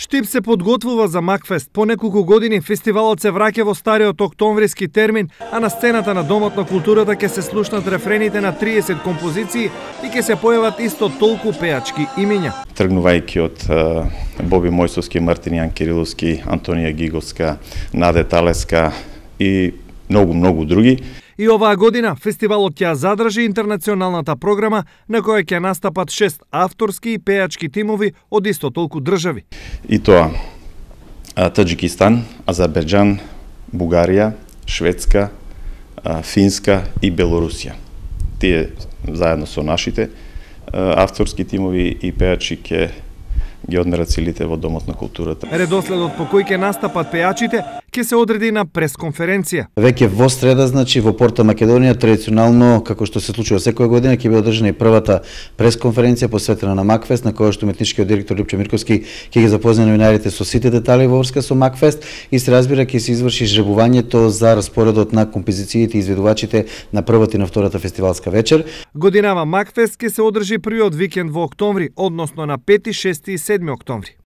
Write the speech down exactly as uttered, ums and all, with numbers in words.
Штип се подготвува за Макфест. По неколку години фестивалот се враќа во стариот октомвриски термин, а на сцената на Домот на културата ќе се слушнат рефрените на триесет композиции и ќе се појават исто толку пеачки имиња. Тргнувајќи од uh, Боби Мојсовски, Мартин Јан Кириловски, Антонија Гиговска, Наде Талеска и многу, многу други. И оваа година фестивалот ќе задржи интернационалната програма на која ќе настапат шест авторски и пеачки тимови од исто толку држави. И тоа Таџикистан, Азербејџан, Бугарија, Шведска, Финска и Белорусија. Тие заедно со нашите авторски тимови и пеачи ќе ги одмерат силите во Домот на културата. Редоследот по кој ќе настапат пеачите ќе се одреди на пресконференција. Веќе во среда, значи во Порта Македонија, традиционално, како што се случува секоја година, ќе биде одржана и првата пресконференција посветена на Макфест, на која што уметничкиот директор Лјупче Мирковски ќе ги запознае новинарите со сите детали во врска со Макфест и се разбира ќе се изврши жребувањето за распоредот на композициите и изведувачите на првата и на втората фестивалска вечер. Годинава Макфест ќе се одржи првиот викенд во октомври, односно на пети, шести и седми октомври.